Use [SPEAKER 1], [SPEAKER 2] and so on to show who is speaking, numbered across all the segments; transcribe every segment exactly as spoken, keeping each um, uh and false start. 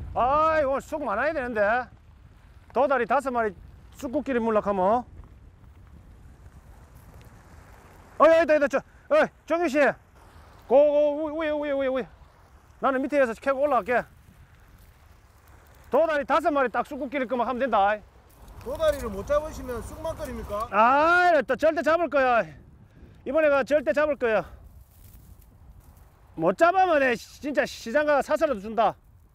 [SPEAKER 1] 아이 오늘 쑥 많아야 되는데. 도다리 다섯 마리 쑥국끼리 물락하면. 어이 있다 있다 저 어이 정규씨 고고 위에 위에 위에 위에 나는 밑에서 캐고 올라갈게. 도다리 다섯 마리 딱 쑥국끼리 거만 하면 된다.
[SPEAKER 2] 도다리를 못 잡으시면 쑥만 끓입니까?
[SPEAKER 1] 아, 또 절대 잡을 거야. 이번에가 절대 잡을 거야. 못 잡으면 내 진짜 시장가 사서라도 준다.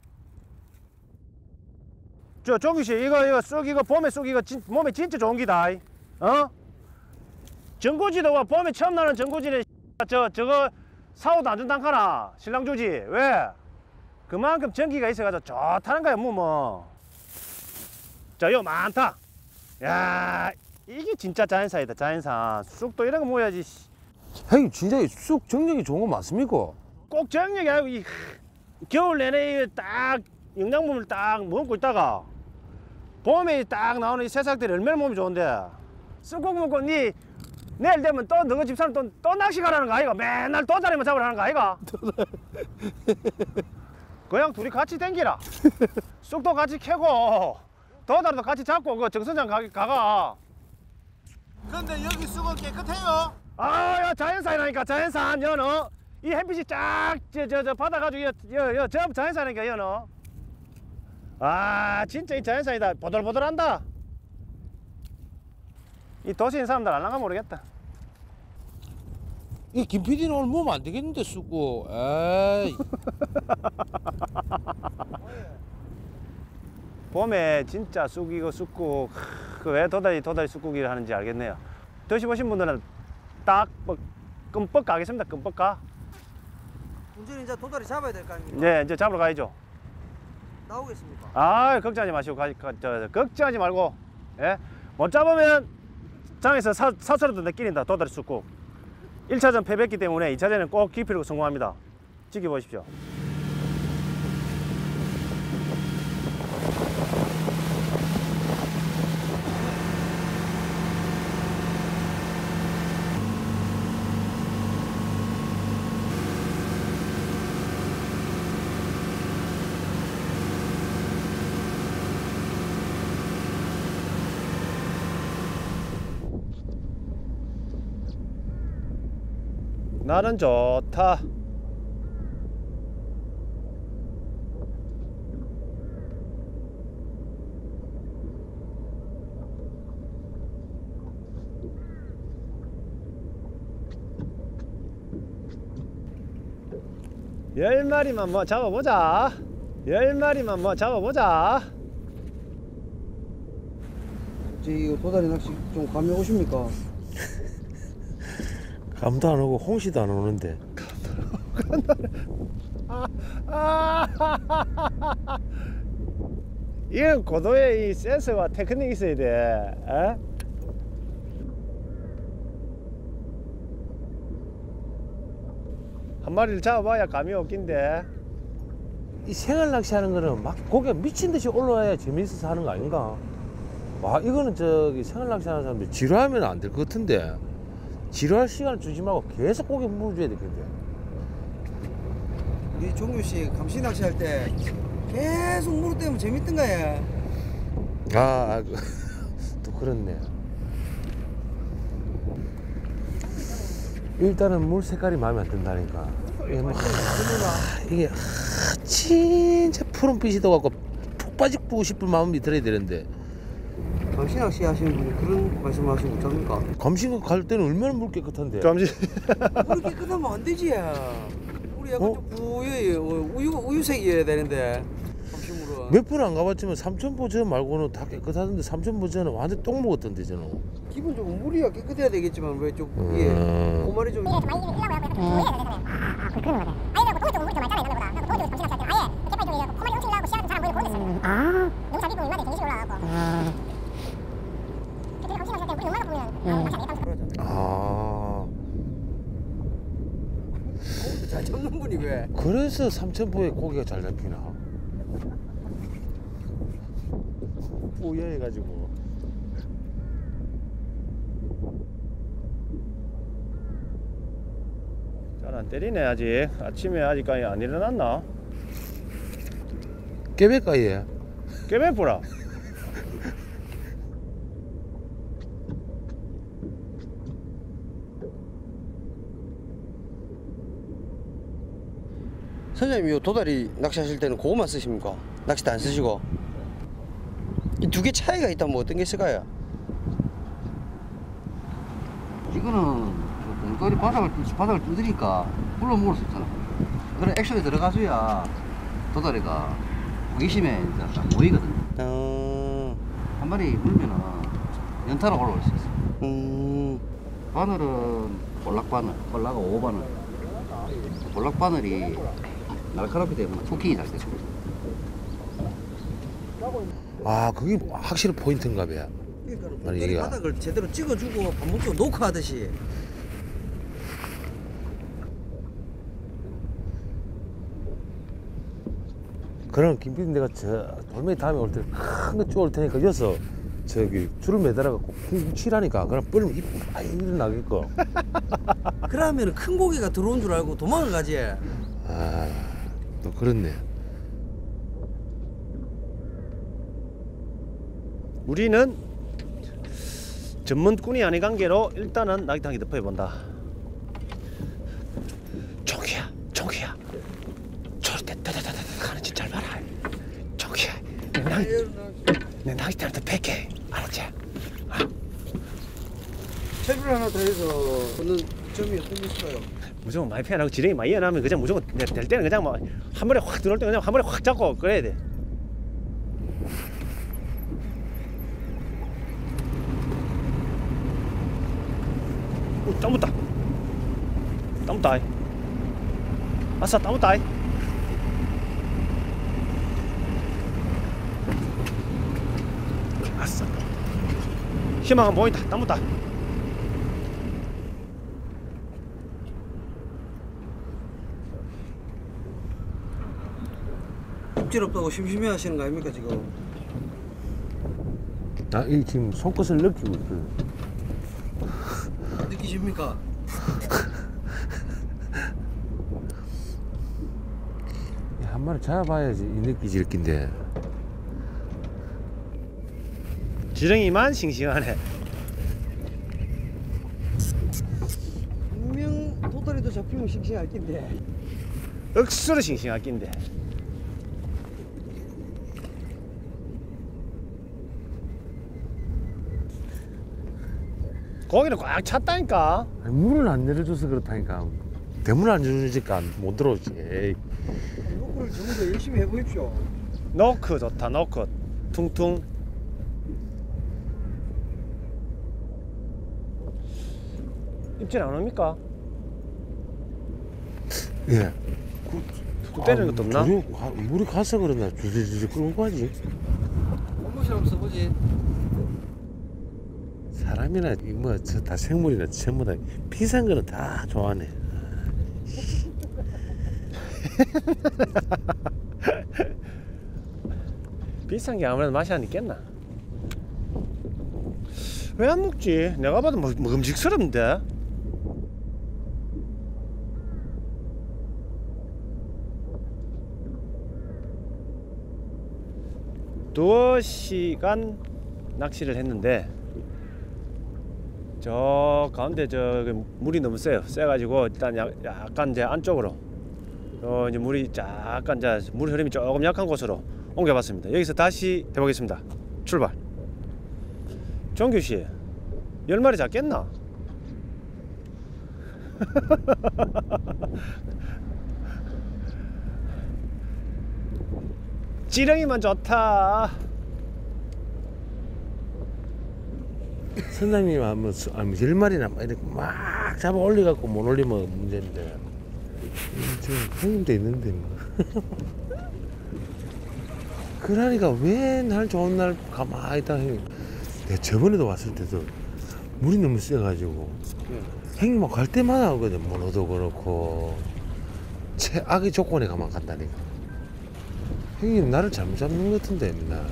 [SPEAKER 1] 저 종규씨 이거 이거 쑥 이거 봄에 쑥 이거 진, 몸에 진짜 좋은 기다. 어? 전구지도 와 봄에 처음 나는 전구지는 저 저거 사오도 안 준단 카나 신랑 주지. 왜? 그만큼 전기가 있어가지고 좋다는 거야 뭐 뭐. 자 이거 많다. 야 이게 진짜 자연산이다 자연산. 쑥도 이런 거 모여야지.
[SPEAKER 3] 형님 진짜 쑥 정력이 좋은 거 맞습니까?
[SPEAKER 1] 꼭 정력이 아니고 이 겨울 내내 딱 영양분을 딱 먹고 있다가 봄에 딱 나오는 이 새싹들이 얼마나 몸이 좋은데. 쑥국 먹고 니 내일 되면 또 너희 집사람 또, 또 낚시 가라는 거 아이가? 맨날 도다리만 잡으라는 거 아이가? 그냥 둘이 같이 댕기라. 쑥도 같이 캐고 도다리도 같이 잡고 그 정선장 가, 가가.
[SPEAKER 2] 근데 여기 쑥은 깨끗해요.
[SPEAKER 1] 아, 야, 자연산이라니까 자연산 연어. 이 햇빛이 쫙 저 저 저 받아가지고 여여 전부 자연산이니까 연어. 아 진짜 이 자연산이다. 보들보들한다. 이 도시인 사람들 안 나가 모르겠다.
[SPEAKER 3] 이 김피디는 오늘 몸 안 되겠는데 쑥고. 에이.
[SPEAKER 1] 봄에 진짜 쑥이고 쑥국 그 왜 도다리 도다리 쑥국이를 하는지 알겠네요. 드셔보신 분들은 딱 뭐, 끔뻑 가겠습니다. 끔뻑 가.
[SPEAKER 4] 문제는 이제 도다리 잡아야 될 거 아닙니까?
[SPEAKER 1] 네 이제 잡으러 가야죠.
[SPEAKER 4] 나오겠습니까?
[SPEAKER 1] 아 걱정하지 마시고 가, 가, 저, 걱정하지 말고 예? 못 잡으면 장에서 사, 사서라도 내끼린다. 도다리 쑥국. 일 차전 패배했기 때문에 이 차전은 꼭 기필로 성공합니다. 지켜보십시오. 나는 좋다. 열 마리만 뭐 잡아보자. 열 마리만 뭐 잡아보자.
[SPEAKER 4] 저 이거 도다리 낚시 좀 감이 오십니까?
[SPEAKER 3] 감도 안 오고 홍시도 안 오는데.
[SPEAKER 1] 이건 고도의 이 센스와 테크닉이 있어야 돼. 에? 한 마리를 잡아봐야 감이 없긴데.
[SPEAKER 3] 이 생활 낚시하는 거는 막 고기가 미친 듯이 올라와야 재미있어서 하는 거 아닌가? 와 이거는 저기 생활 낚시하는 사람들 지루하면 안 될 것 같은데. 지루할 시간을 주지 말고 계속 고기 물어줘야 되겠는데.
[SPEAKER 4] 우리 종규 씨 감시 낚시할 때 계속 물을 때면 재밌던가 해.
[SPEAKER 3] 아, 또 그렇네. 일단은 물 색깔이 마음에 안 든다니까. 이게 막, 이게 진짜 푸른빛이 더 갖고 푹 빠지고 싶은 마음이 들어야 되는데.
[SPEAKER 4] 감시 낚시 하시는 분이 그런 말씀하시면 어떡합니까?
[SPEAKER 3] 감시 갈 때는 얼마나 물 깨끗한데.
[SPEAKER 1] 잠시.
[SPEAKER 4] 물 깨끗하면 안 되지. 우리 약간
[SPEAKER 3] 어?
[SPEAKER 4] 좀 부여 우유 우유색이어야 되는데 감시물은.
[SPEAKER 3] 몇 번 안 가봤지만 삼천포 저 말고는 다 깨끗하던데 삼천포 저는 완전 똥 먹었던데 저는.
[SPEAKER 4] 기본적으로 물이야 깨끗해야 되겠지만 왜 좀 이게
[SPEAKER 3] 음.
[SPEAKER 4] 고말이 좀.
[SPEAKER 3] 아.
[SPEAKER 4] 잘 잡는 분이 왜?
[SPEAKER 3] 그래서 삼천포에 고기가 잘 잡히나?
[SPEAKER 1] 뿌여해가지고. 잘 안 때리네 아직. 아침에 아직까지 안 일어났나?
[SPEAKER 3] 깨백가에
[SPEAKER 1] 깨매뿌라.
[SPEAKER 5] 선생님 요 도다리 낚시하실 때는 그거만 쓰십니까? 낚싯대 안 쓰시고? 이 두 개 차이가 있다면 어떤 게 있을까요?
[SPEAKER 6] 이거는 공거리 바닥을 뚫- 바닥을 뚫으니까 물로 먹을 수 있잖아. 그런 액션이 들어가줘야 도다리가 호기심에 이제 딱 모이거든.
[SPEAKER 5] 어...
[SPEAKER 6] 한 마리 물면은 연타로 올라올 수 있어.
[SPEAKER 5] 음...
[SPEAKER 6] 바늘은 볼락바늘, 볼락은 오 바늘. 볼락바늘이 날카롭기 때문에 후킹이 잘 되죠.
[SPEAKER 3] 아 그게 확실히 포인트인가 봐요.
[SPEAKER 4] 그러니까
[SPEAKER 3] 아니,
[SPEAKER 4] 공거리
[SPEAKER 3] 이게-
[SPEAKER 4] 바닥을 제대로 찍어주고 반복적으로 녹화하듯이.
[SPEAKER 3] 그럼 김PD 내가 저 돌멩이 다음에 올 때 큰 거 쪼을 테니까 여기서 저기 줄을 매달아갖고 쿵쿵 치라니까 그럼 뿔면 입 일어나겠고.
[SPEAKER 4] 그러면 큰 고기가 들어온 줄 알고 도망을 가지.
[SPEAKER 3] 아또 그렇네.
[SPEAKER 1] 우리는 전문꾼이 아닌 관계로 일단은 낙타기 덮어 본다. 종기야, 종기야. 저럴 때 따다다다다 가는 짓 잘 봐라. 종기야, 내 낙, 내 낙타한테 팩해. 알았지?
[SPEAKER 4] 채비를 하나 더 해서 얻는 점이 어떤 게 있을까요?
[SPEAKER 1] 무조건 많이 패하고 지렁이 많이 이어나면 그냥 무조건 될 때는 그냥 뭐 한 번에 확 들어올 때 그냥 한 번에 확 잡고 그래야 돼. 오, 따묻다. 따묻다. 아싸, 따묻다. 아싸. 희망은 보인다. 따묻다.
[SPEAKER 4] 입질 없다고 심심해 하시는 거 아닙니까 지금?
[SPEAKER 3] 나이 지금 손끝을 느끼고 있어요.
[SPEAKER 4] 느끼십니까?
[SPEAKER 3] 한 마리 잡아야지 이 느끼지 이렇게인데.
[SPEAKER 1] 지렁이만 싱싱하네.
[SPEAKER 4] 분명 도다리도 잡히면 싱싱할 텐데.
[SPEAKER 1] 억수로 싱싱할 낀데. 고기는 꽉 찼다니까.
[SPEAKER 3] 아니, 물을 안 내려줘서 그렇다니까. 대문을 안 내려주니까 못 들어오지. 에이.
[SPEAKER 4] 노크를 좀 더 열심히 해보십시오.
[SPEAKER 1] 노크 좋다. 노크 퉁퉁. 입질 안 옵니까?
[SPEAKER 3] 예.
[SPEAKER 1] 그 때리는 것도 없나?
[SPEAKER 3] 조류, 가, 물이 가서 그러나 주저주저 끌고 가지.
[SPEAKER 4] 한번씩 한번 써보지.
[SPEAKER 3] 사람이나 뭐 저 다 생물이나 전부 다 비싼 거는 다 좋아하네.
[SPEAKER 1] 비싼 게 아무래도 맛이 안 있겠나? 왜 안 먹지? 내가 봐도 먹, 먹음직스럽는데. 두어 시간 낚시를 했는데 저 가운데 저 물이 너무 세요. 세가지고 일단 약, 약간 이제 안쪽으로 어 이제 물이 약간 이제 물 흐름이 조금 약한 곳으로 옮겨봤습니다. 여기서 다시 해보겠습니다. 출발. 정규 씨, 열 마리 잡겠나? 지렁이만 좋다.
[SPEAKER 3] 선장님 하면 아니 열 마리나 막 이렇게 막 잡아 올려갖고 못 올리면 문제인데 음, 지금 형님도 있는데 뭐. 그러니까 왜 날 좋은 날 가만히 있다 형님. 내가 저번에도 왔을 때도 물이 너무 세가지고 형님 막 갈 때마다 하거든. 문어도 그렇고 최악의 조건에 가만 간다니까. 형님 나를 잘못 잡는 것 같은데 맨날.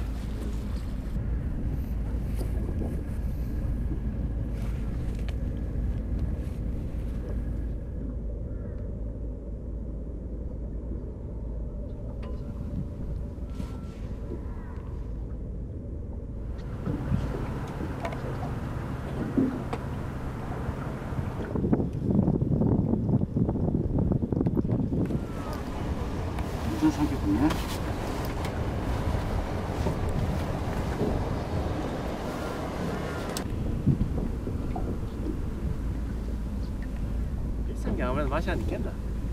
[SPEAKER 1] 비싼 게 아무래도 맛이 안 있겠나?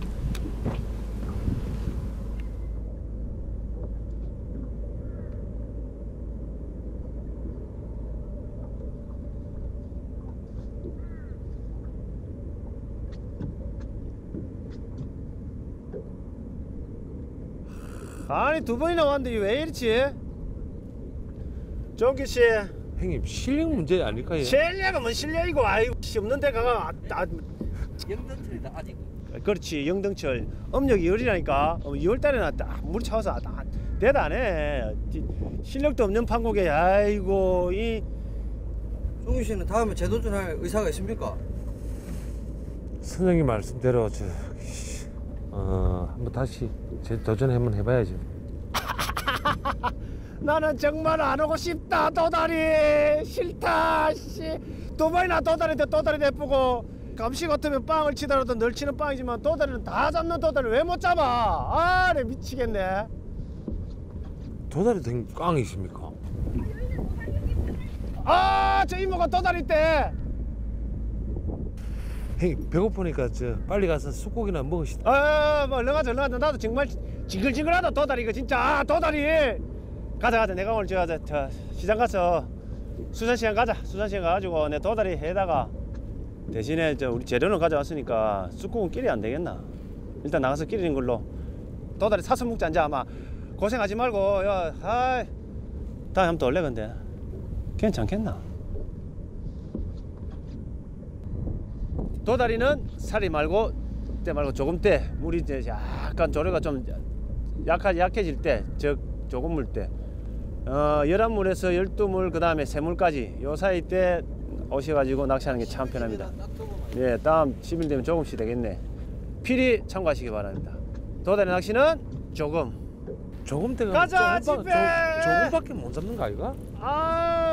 [SPEAKER 1] 아니 두 번이나 왔는데 왜 이렇지? 정기씨
[SPEAKER 3] 형님 실력 문제 아닐까요?
[SPEAKER 1] 실력은 뭔 실력이고 아이고 씨 없는 데 가가 아, 아,
[SPEAKER 6] 영등틀이다 아직.
[SPEAKER 1] 그렇지 영등철 음력이 열이라니까 어, 이월달에는 딱 물 차워서 아, 딱 대단해 지- 실력도 없는 판국에 아이고 이
[SPEAKER 4] 종규 씨는 다음에 재도전할 의사가 있습니까?
[SPEAKER 3] 선생님 말씀대로 저 어, 한번 다시 제 도전 한번 해봐야죠.
[SPEAKER 1] 나는 정말 안 오고 싶다 도다리 싫다 씨 두 번이나 도다리인데 도다리 대쁘고 감시 같으면 빵을 치더라도 널 치는 빵이지만 도다리는 다 잡는 도다리 왜 못 잡아 아래 미치겠네
[SPEAKER 3] 도다리 된 꽝이 있습니까?
[SPEAKER 1] 아 저 이모가 도다리 때
[SPEAKER 3] 형님 배고프니까 저 빨리 가서 쑥고기나 먹으시다.
[SPEAKER 1] 아, 뭐 얼른 가자, 얼른 가자. 나도 정말 징글징글하다 도다리 이거 진짜 아, 도다리. 가자, 가자. 내가 오늘 저, 저, 저 시장 가서 수산시장 가자. 수산시장 가가지고 내 도다리 해다가 대신에 저 우리 재료는 가져왔으니까 쑥국은 끼리 안 되겠나? 일단 나가서 끼리는 걸로 도다리 사서 먹자. 이제 아마 고생하지 말고 야, 아이, 다음에 한번 더 올래 근데 괜찮겠나? 도다리는 살이 말고 때 말고 조금 때 물이 이제 약간 조류가 좀 약하 약해질 때, 즉 조금 물 때, 어 열한 물에서 열두 물 그 다음에 세 물까지 요 사이 때 오셔가지고 낚시하는 게 참 편합니다. 예, 다음 십 일 되면 조금씩 되겠네. 필히 참고하시기 바랍니다. 도다리 낚시는 조금.
[SPEAKER 3] 조금 때가
[SPEAKER 1] 가자,
[SPEAKER 3] 조금,
[SPEAKER 1] 집에!
[SPEAKER 3] 조, 조금밖에 못 잡는 거 아이가?
[SPEAKER 1] 아